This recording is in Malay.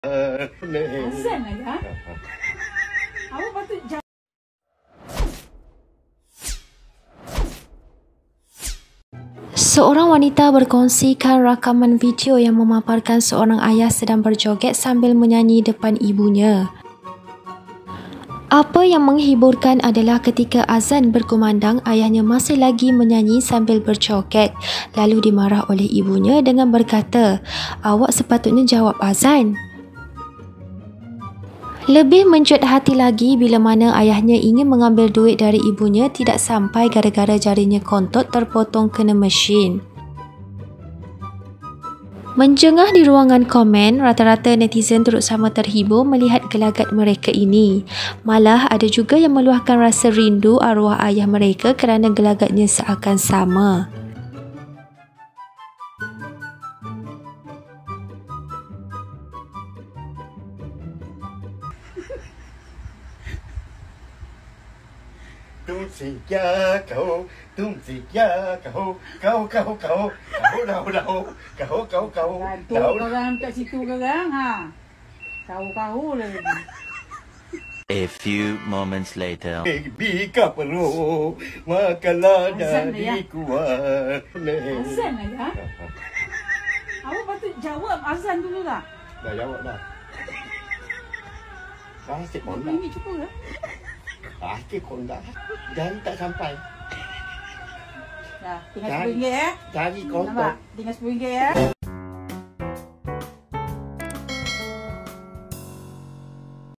Azan lagi, ha? Awak patut jawab. Seorang wanita berkongsikan rakaman video yang memaparkan seorang ayah sedang berjoget sambil menyanyi depan ibunya. Apa yang menghiburkan adalah ketika azan berkumandang, ayahnya masih lagi menyanyi sambil berjoget, lalu dimarah oleh ibunya dengan berkata, "Awak sepatutnya jawab azan." Lebih mencut hati lagi bila mana ayahnya ingin mengambil duit dari ibunya tidak sampai gara-gara jarinya kontot terpotong kena mesin. Menjengah di ruangan komen, rata-rata netizen turut sama terhibur melihat gelagat mereka ini. Malah ada juga yang meluahkan rasa rindu arwah ayah mereka kerana gelagatnya seakan sama. Tum si ya kau, tum si ya kau, kau Gantuk korang kat situ korang, ha? Kau lagi. A few moments later. Bika perlu makanlah Azan dari dah, ya? kuat. Azan lagi, ha? Awak patut jawab azan dulu tak? Dah jawab dah. Asyik kondak. Ini cukup lah. Asyik kondak. Jari tak sampai. Dah, tinggal RM10 ya? Jari kontak. Nampak? Tinggal RM10 ya?